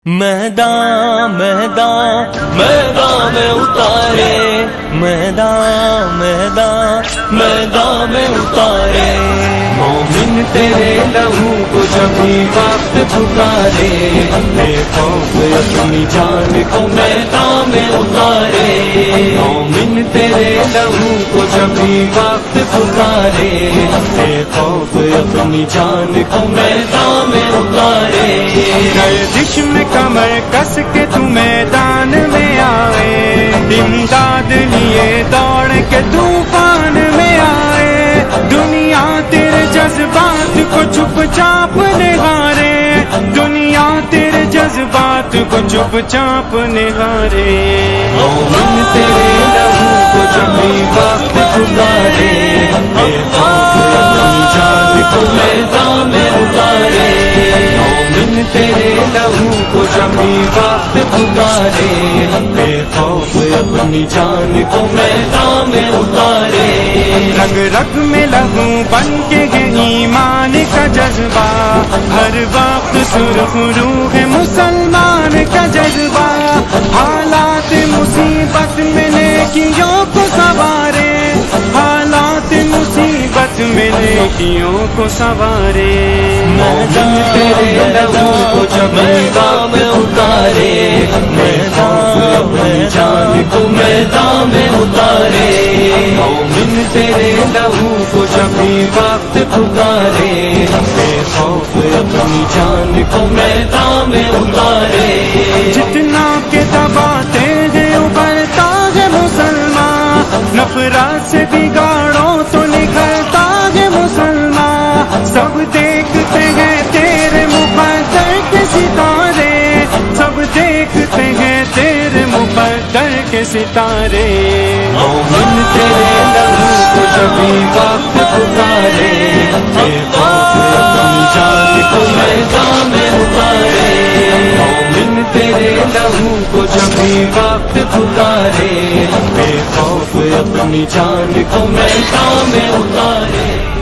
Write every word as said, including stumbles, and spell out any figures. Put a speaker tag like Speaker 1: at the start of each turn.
Speaker 1: میدان میدان میدان میں اتارے، میدان میدان میدان میں اتارے، مومن تیرے لہو کو جب بھی وقت پکارے، اپنے خوف اپنی جان کو میدان میں اتارے، مومن تیرے لہو کو جب بھی وقت پکارے، اپنے خوف اپنی جان کو میدان میں اتارے،
Speaker 2: گردش میں کمر کس کے تو میدان میں آئے، امداد لیے دوڑ کے طوفان میں آئے، دنیا تیرے جذبات کو چپ چاپ نہارے، دنیا تیرے جذبات کو چپ چاپ نہارے،
Speaker 1: مومن تیرے لہو کو جب بھی وقت پکارے، اپنے خوف اپنی جان کو میدان میں اتارے، مومن تیرے لہو کو جب بھی وقت پکارے، اپنے خوف اپنی جان کو میدان میں اتارے،
Speaker 2: رگ رگ میں لہو بن کے ہے ایمان کا جذبہ، ہر وقت سرخ روح ہے مسلمان کا جذبہ، حالات مصیبت میں نیکیوں کو سنوارے، حالات مصیبت میں نیکیوں کو سنوارے،
Speaker 1: مومن تیرے لہو کو جب میدان میں اتارے، اپنے خوف اپنی جان کو میدان میں اتارے، مومن تیرے لہو کو جب بھی وقت پکارے، اپنے خوف اپنی جان کو میدان میں اتارے،
Speaker 2: جتنا کہ دباتے ہیں ابھرتا ہے مسلمان، نفرت سے بگاڑو تو نکھرتا ہے مسلمان، سب دیکھتے ہیں تیرے مقدر کے ستارے، سب دیکھتے ہیں تیرے مقدر کے ستارے،
Speaker 1: مومن تیرے لہو کو جب بھی وقت پکارے، اپنے خوف اپنی جان کو میدان میں اتارے، مومن تیرے لہو کو جب بھی وقت پکارے، اپنے خوف اپنی جان کو میدان میں اتارے۔